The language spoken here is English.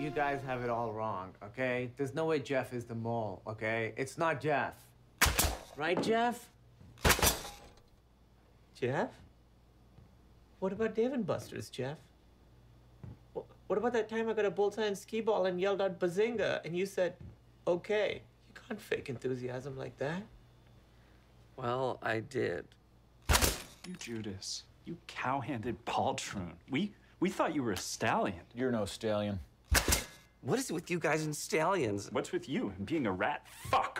you guys have it all wrong, okay? There's no way Jeff is the mole, okay? It's not Jeff. Right, Jeff? Jeff? What about Dave and Buster's, Jeff? What about that time I got a bullseye and skee ball and yelled out bazinga and you said, okay? You can't fake enthusiasm like that. Well, I did. You Judas, you cow-handed poltroon. We thought you were a stallion. You're no stallion. What is it with you guys and stallions? What's with you and being a rat fuck?